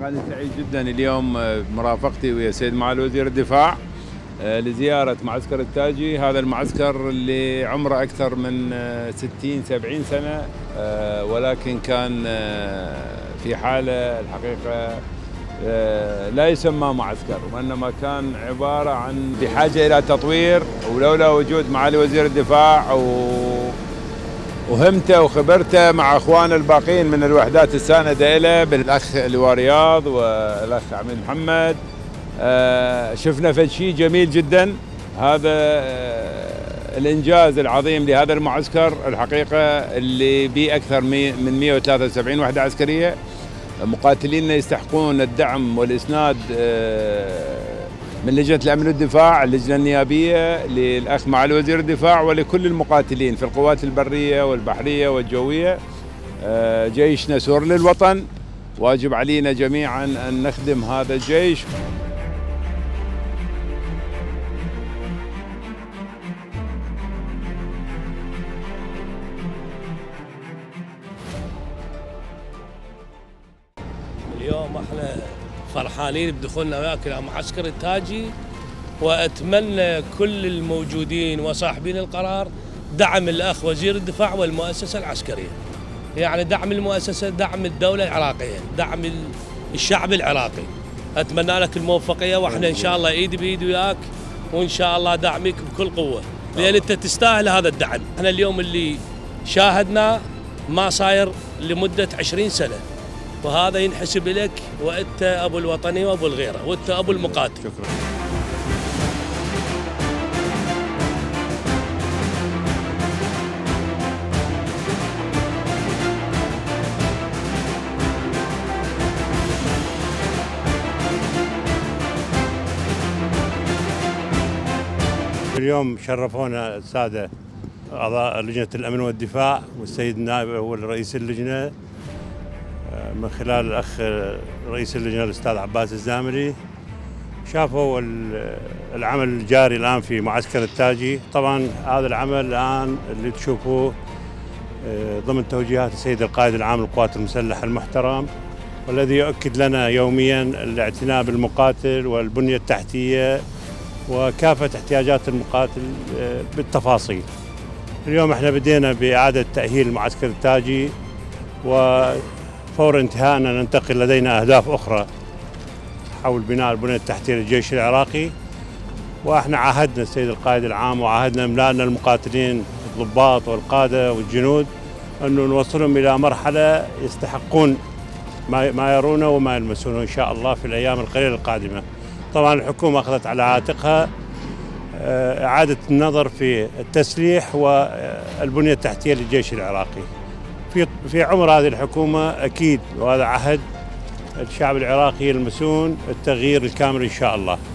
الحقيقة أنا سعيد جدا اليوم بمرافقتي ويا سيد معالي وزير الدفاع لزيارة معسكر التاجي. هذا المعسكر اللي عمره أكثر من 60-70 سنة، ولكن كان في حالة الحقيقة لا يسمى معسكر، وإنما كان عبارة عن بحاجة إلى تطوير، ولولا وجود معالي وزير الدفاع وهمته وخبرته مع اخوانه الباقيين من الوحدات الساندة له بالاخ لواء رياض والاخ عميد محمد، شفنا فد شيء جميل جدا. هذا الانجاز العظيم لهذا المعسكر الحقيقه اللي به اكثر من 173 وحده عسكريه. مقاتلينا يستحقون الدعم والاسناد من لجنة الأمن والدفاع، اللجنة النيابية، للأخ معالي وزير الدفاع، ولكل المقاتلين في القوات البرية والبحرية والجوية. جيشنا سور للوطن، واجب علينا جميعا أن نخدم هذا الجيش. اليوم احنا فرحانين بدخولنا وياك الى معسكر التاجي، واتمنى كل الموجودين وصاحبين القرار دعم الاخ وزير الدفاع والمؤسسه العسكريه. يعني دعم المؤسسه، دعم الدوله العراقيه، دعم الشعب العراقي. اتمنى لك الموفقيه، واحنا ان شاء الله ايدي بايد وياك، وان شاء الله دعمك بكل قوه، لان انت تستاهل هذا الدعم. احنا اليوم اللي شاهدنا ما صاير لمده 20 سنه، وهذا ينحسب لك، وانت ابو الوطني وابو الغيره، وانت ابو المقاتل. شكرا. اليوم شرفونا الساده اعضاء لجنه الامن والدفاع والسيد النائب اول رئيس اللجنه، من خلال الأخ رئيس اللجنة الأستاذ عباس الزاملي. شافوا العمل الجاري الآن في معسكر التاجي. طبعا هذا العمل الآن اللي تشوفوه ضمن توجيهات السيد القائد العام للقوات المسلحة المحترم، والذي يؤكد لنا يوميا الاعتناء بالمقاتل والبنية التحتية وكافة احتياجات المقاتل بالتفاصيل. اليوم احنا بدينا بإعادة تأهيل معسكر التاجي، وفور انتهائنا ننتقل لدينا أهداف أخرى حول بناء البنية التحتية للجيش العراقي. واحنا عاهدنا السيد القائد العام وعاهدنا أملائنا المقاتلين الضباط والقادة والجنود أنه نوصلهم إلى مرحلة يستحقون ما يرونه وما يلمسونه إن شاء الله في الأيام القليلة القادمة. طبعا الحكومة أخذت على عاتقها إعادة النظر في التسليح والبنية التحتية للجيش العراقي. في عمر هذه الحكومة أكيد، وهذا عهد الشعب العراقي يلمسون التغيير الكامل إن شاء الله.